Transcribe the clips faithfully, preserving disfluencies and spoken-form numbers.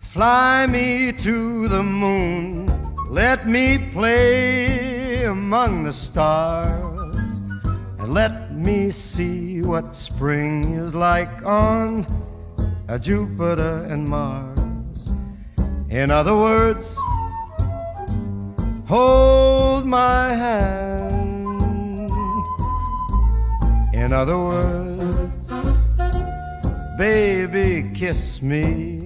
Fly me to the moon, let me play among the stars, and let me see what spring is like on a Jupiter and Mars. In other words, hold my hand. In other words, baby, kiss me.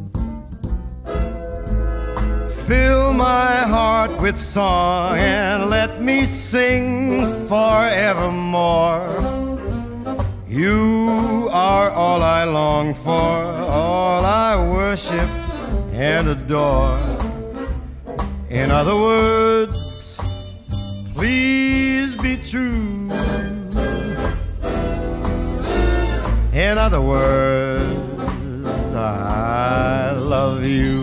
Fill my heart with song and let me sing forevermore. You are all I long for, all I worship and adore. In other words, please be true. In other words, I love you.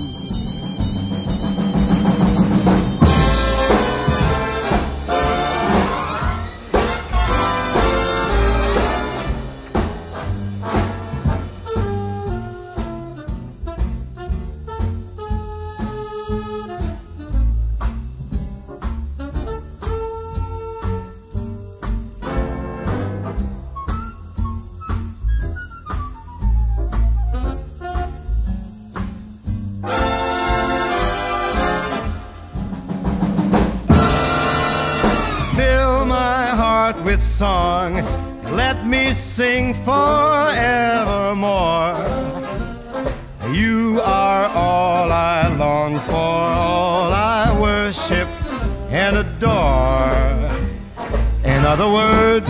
With song, let me sing forevermore. You are all I long for, all I worship and adore. In other words,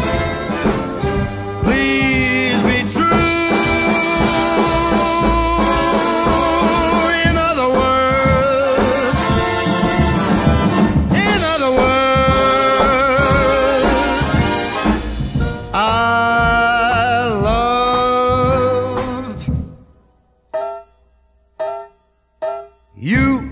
please be true. In other words, in other words, I love you.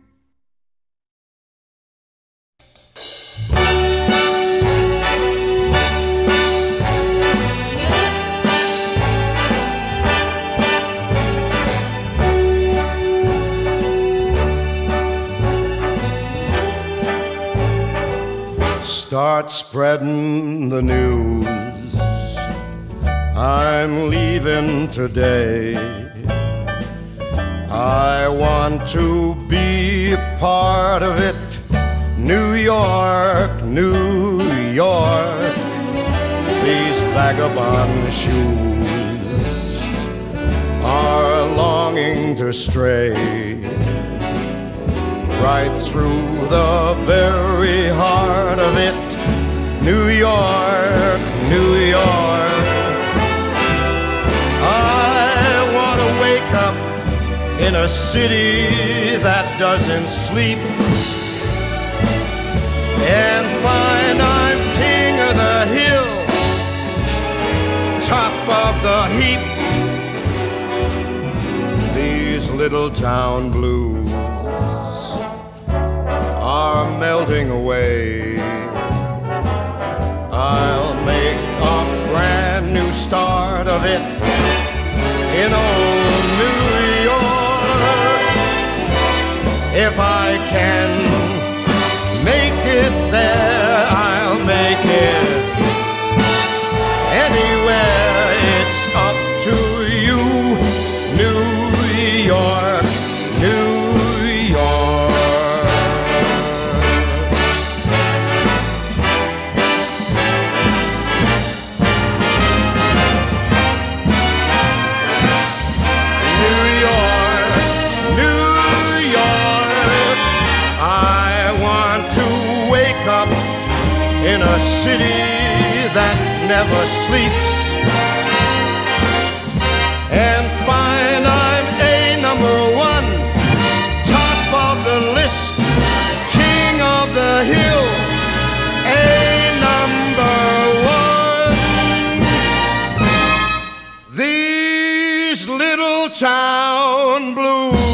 Start spreading the news. I'm leaving today. I want to be a part of it. New York, New York. These vagabond shoes are longing to stray right through the very heart of it. New York, New York. I want to wake up in a city that doesn't sleep and find I'm king of the hill, top of the heap. These little town blues are melting away. I'll make a brand new start of it in old New York. If I can make it there, I'll make it anywhere. It's up to you, New York, New York. In a city that never sleeps and find I'm a number one, top of the list, king of the hill, a number one. These little town blues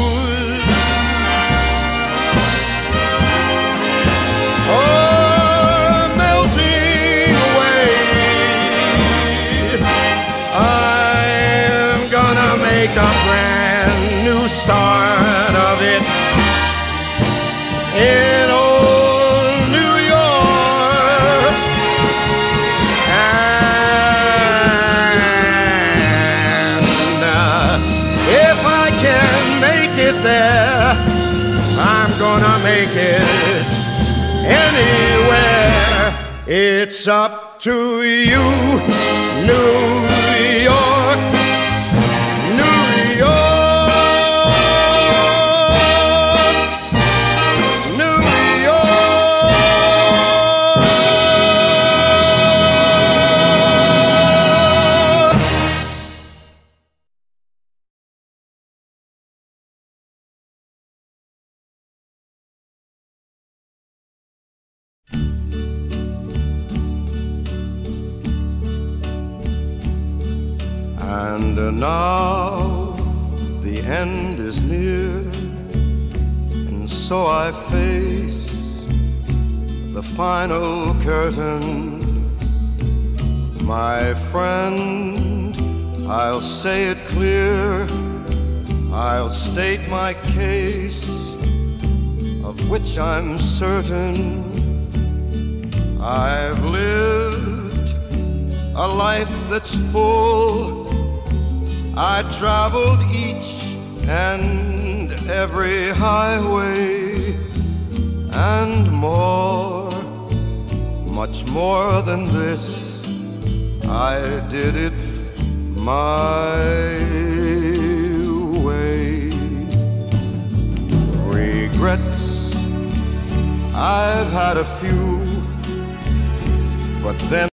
are melting away. make it anywhere. It's up to you, New York, New York, New York. And now the end is near, and so I face the final curtain. My friend, I'll say it clear, I'll state my case, of which I'm certain. I've lived a life that's full. I traveled each and every highway, and more, much more than this, I did it my way. Regrets, I've had a few, but then